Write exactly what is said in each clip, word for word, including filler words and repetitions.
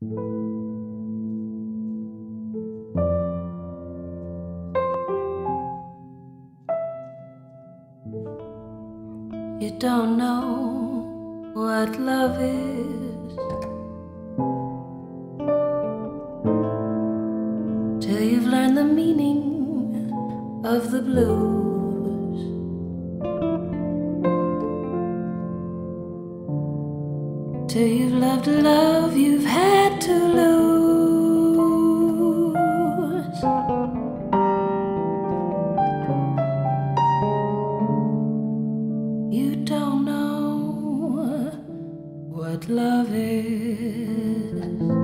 You don't know what love is till you've learned the meaning of the blues. Till you've loved a love you've had to lose. You don't know what love is.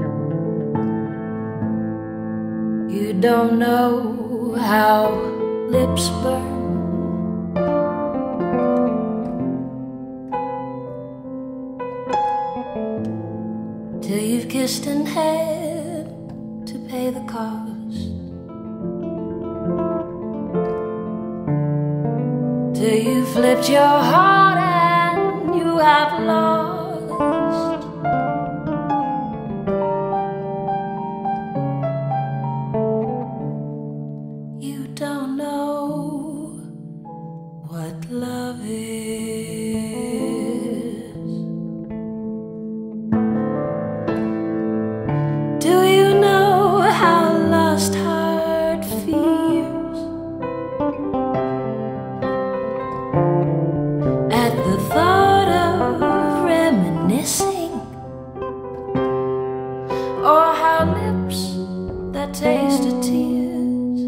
You don't know how lips burn till you've kissed and had to pay the cost. Till you flipped your heart and you have lost. You don't know what love is. Do you know how lost heart fears at the thought of reminiscing, or how lips that tasted tears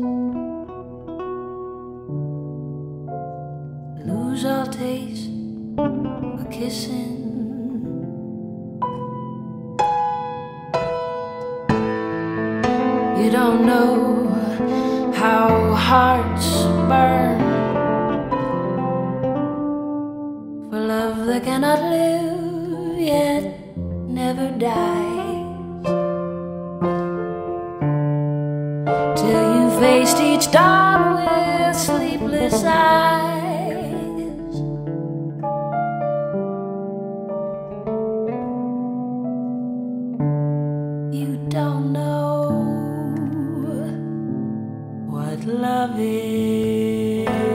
lose all taste for kissing? You don't know how hearts burn for love that cannot live yet never dies. Till you faced each dawn with sleepless eyes. You don't know what love is.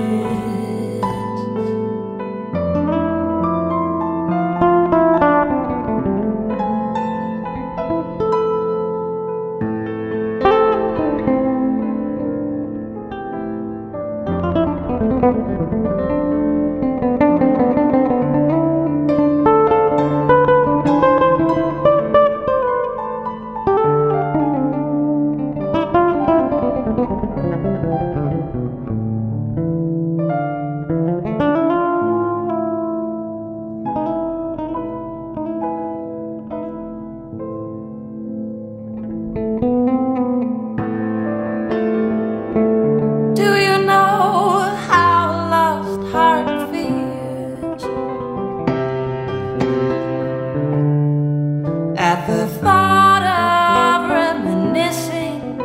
At the thought of reminiscing,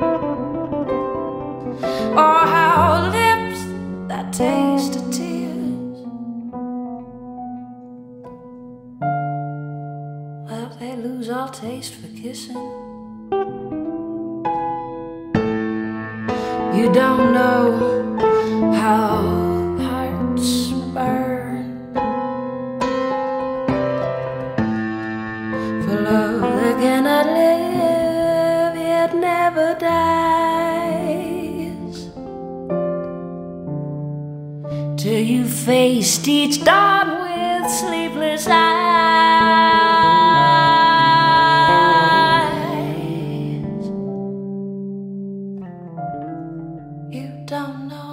or how lips that tasted tears, well, they lose all taste for kissing. You don't know how hearts burn for love that cannot live yet never dies. Till you faced each dawn with sleepless eyes. You don't know